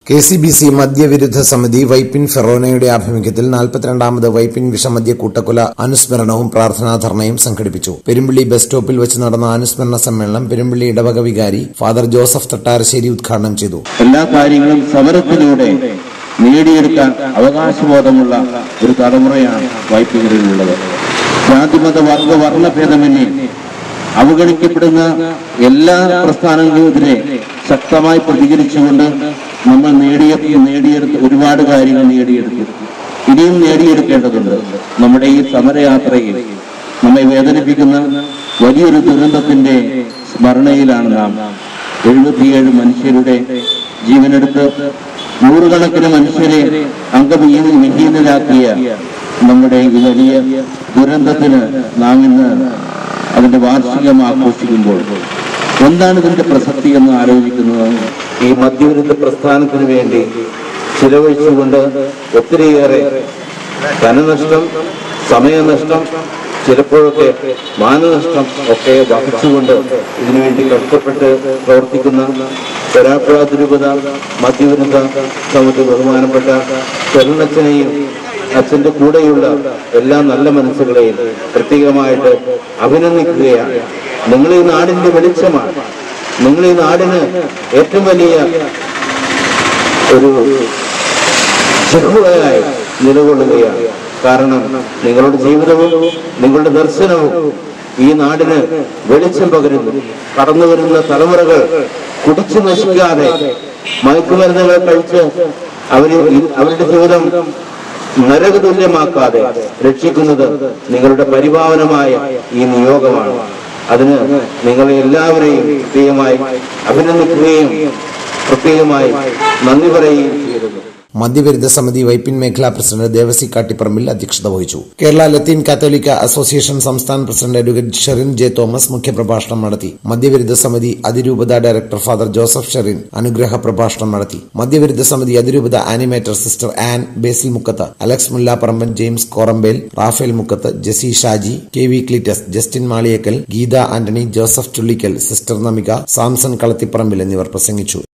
KCBC മദ്യവിരുദ്ധ സമിതി വൈപ്പിൻ ഫെറോനയുടെ ആഭിമുഖ്യത്തിൽ 42ാമത് വൈപ്പിൻ വിഷമദ്യ കൂട്ടക്കൊല അനുസ്മരണവും പ്രാർത്ഥനാധർണയും സംഘടിപ്പിച്ചു. പെരുമ്പള്ളി ബസ് സ്റ്റോപ്പിൽ വെച്ച് നടന്ന അനുസ്മരണ സമ്മേളനം പെരുമ്പള്ളി ഇടവക വികാരി ഫാദർ ജോസഫ് തട്ടാരശ്ശേരി ഉദ്ഘാടനം ചെയ്തു. എല്ലാ കാര്യങ്ങളും സമരത്തിലൂടെ നേടിയെടുക്കാൻ അവകാശബോധമുള്ള ഒരു തലമുറയാണ് വൈപ്പിനിലുള്ളത്. ജാതിമത വർഗ വർണ്ണഭേദമന്യേ അവഗണിക്കപ്പെടുന്ന എല്ലാ പ്രസ്ഥാനങ്ങൾക്കെതിരെ ശക്തമായി പ്രതികരിച്ചുകൊണ്ട് നമ്മൾ നേടിയെടുത്ത് ഒരുപാട് കാര്യങ്ങൾ നേടിയെടുത്തു. ഇനിയും നേടിയെടുക്കേണ്ടതുണ്ട്. നമ്മുടെ ഈ സമരയാത്രയിൽ നമ്മെ വേദനിപ്പിക്കുന്ന വലിയൊരു ദുരന്തത്തിന്റെ സ്മരണയിലാണ് നാം. 77 മനുഷ്യരുടെ ജീവനെടുത്ത് നൂറുകണക്കിന് മനുഷ്യരെ അംഗവിഹീനരാക്കിയ നമ്മുടെ ഈ വലിയ ദുരന്തത്തിന് നാം ഇന്ന് അതിന്റെ വാർഷികം ആഘോഷിക്കുമ്പോൾ എന്താണ് ഇതിന്റെ പ്രസക്തി എന്ന് ആലോചിക്കുന്നത്? ഈ മദ്യവിരുദ്ധ പ്രസ്ഥാനത്തിന് വേണ്ടി ചിലവഴിച്ചുകൊണ്ട് ഒത്തിരിയേറെ ധനനഷ്ടം, സമയനഷ്ടം, ചിലപ്പോഴൊക്കെ മാനനഷ്ടം ഒക്കെ വഹിച്ചുകൊണ്ട് ഇതിനുവേണ്ടി കഷ്ടപ്പെട്ട് പ്രവർത്തിക്കുന്ന വരാപ്പുഴ അതിരൂപത മദ്യവിരുദ്ധ സമിതി ബഹുമാനപ്പെട്ട ചെറുനച്ഛനെയും അച്ഛന്റെ കൂടെയുള്ള എല്ലാ നല്ല മനസ്സുകളെയും പ്രത്യേകമായിട്ട് അഭിനന്ദിക്കുകയാണ്. നിങ്ങൾ ഈ നാടിന്റെ വെളിച്ചമാണ്. നിങ്ങൾ ഈ നാടിന് ഏറ്റവും വലിയ ഒരു ചെറുതായി നിലകൊള്ളുകയാണ്. കാരണം നിങ്ങളുടെ ജീവിതവും നിങ്ങളുടെ ദർശനവും ഈ നാടിന് വെളിച്ചം പകരുന്നു. കടന്നു വരുന്ന തലമുറകൾ കുടിച്ചു നശിക്കാതെ മയക്കുമരുന്നുകൾ കഴിച്ച് അവരുടെ ജീവിതം നരകതുല്യമാക്കാതെ രക്ഷിക്കുന്നത് നിങ്ങളുടെ പരിപാവനമായ ഈ നിയോഗമാണ്. അതിന് നിങ്ങളെ എല്ലാവരെയും പ്രത്യേകമായി അഭിനന്ദിക്കുകയും പ്രത്യേകമായി നന്ദി പറയുകയും ചെയ്തിരുന്നു. മദ്യവിരുദ്ധ സമിതി വൈപ്പിൻ മേഖലാ പ്രസിഡന്റ് ദേവസി കാട്ടിപ്പറമ്പിൽ അധ്യക്ഷത വഹിച്ചു. കേരള ലത്തീൻ കാത്തോലിക്ക അസോസിയേഷൻ സംസ്ഥാന president advocate Sherin J Thomas മുഖ്യപ്രഭാഷണം നടത്തി. മദ്യവിരുദ്ധ സമിതി അതിരൂപത ഡയറക്ടർ ഫാദർ ജോസഫ് ഷെറിൻ അനുഗ്രഹ പ്രഭാഷണം നടത്തി. മദ്യവിരുദ്ധ സമിതി അതിരൂപത animator sister Ann Basil Mukkath, Alex Mullapparamban, James Korambel, Raphael Mukkath, Jessy Shaji, KV Cletus, Justin Maliyekkal, Geetha Antony, Joseph Chullikkal, sister Namika, Samson Kalathiparambil എന്നിവർ പ്രസംഗിച്ചു.